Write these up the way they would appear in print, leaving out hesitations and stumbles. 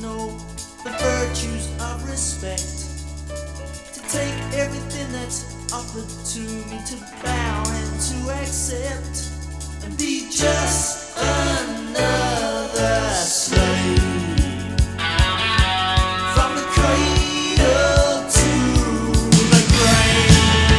know the virtues of respect, to take everything that's offered to me, to bow and to accept, and be just another slave. From the cradle to the grave.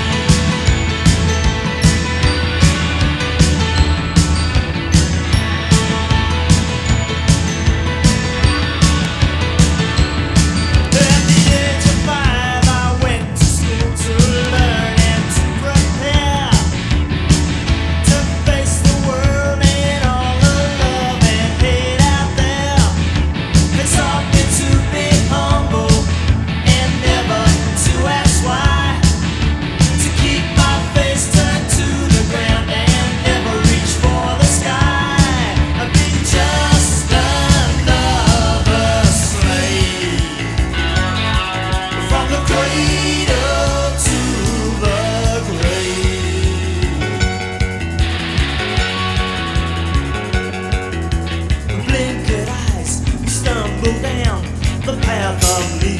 At the age of 5, I went to school to learn and to prepare, to face the world and all the love and hate out there. They taught me to be humble and never to ask why, to keep my face turned to the ground and never reach for the sky. I'd be just another slave. From the cradle to the grave. Blinkered eyes stumble down the path of leaving.